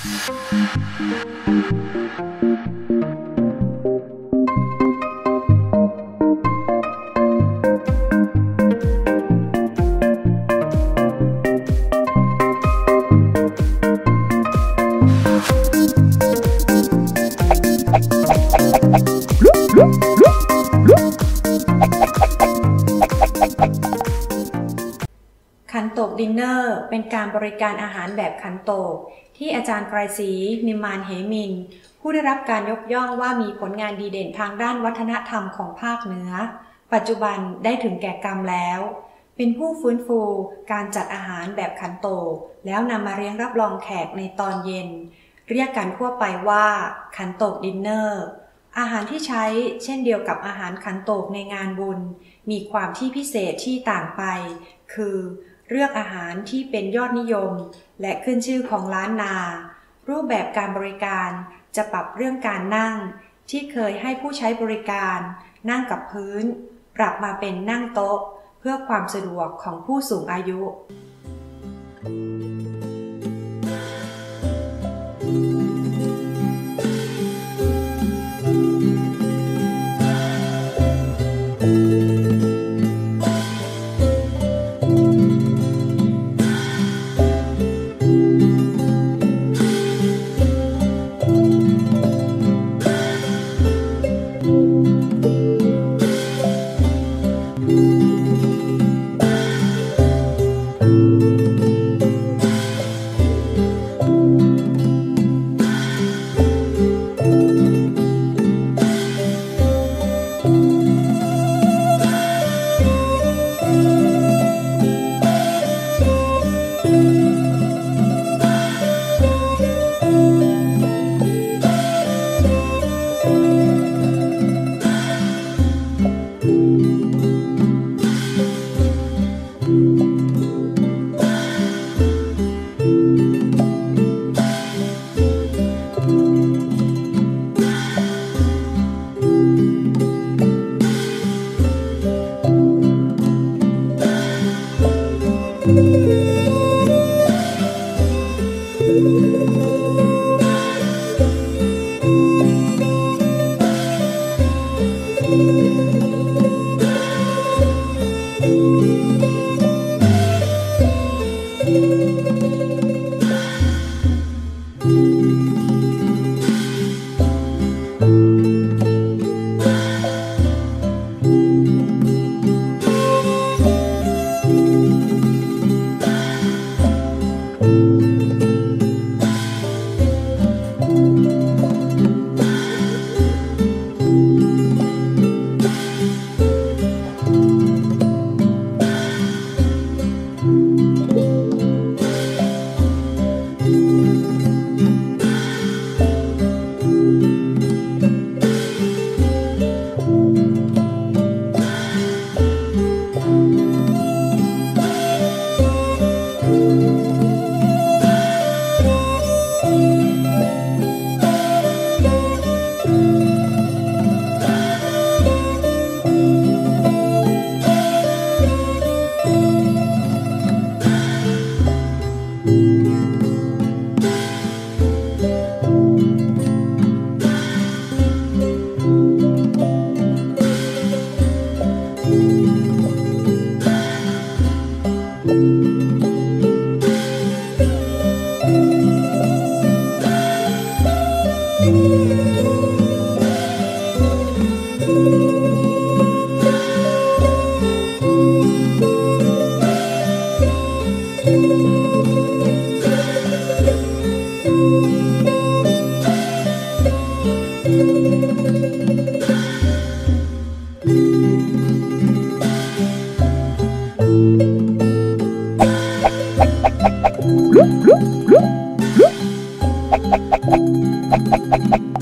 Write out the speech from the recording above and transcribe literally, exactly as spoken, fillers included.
ขันโตกดินเนอร์เป็นการบริการอาหารแบบขันโตกที่อาจารย์ไกรศรีนิมมานเหมินผู้ได้รับการยกย่องว่ามีผลงานดีเด่นทางด้านวัฒนธรรมของภาคเหนือปัจจุบันได้ถึงแก่กรรมแล้วเป็นผู้ฟื้นฟูการจัดอาหารแบบขันโตกแล้วนำมาเลี้ยงรับรองแขกในตอนเย็นเรียกกันทั่วไปว่าขันโตกดินเนอร์อาหารที่ใช้เช่นเดียวกับอาหารขันโตกในงานบุญมีความที่พิเศษที่ต่างไปคือเลือกอาหารที่เป็นยอดนิยมและขึ้นชื่อของล้านนารูปแบบการบริการจะปรับเรื่องการนั่งที่เคยให้ผู้ใช้บริการนั่งกับพื้นปรับมาเป็นนั่งโต๊ะเพื่อความสะดวกของผู้สูงอายุ Thank you.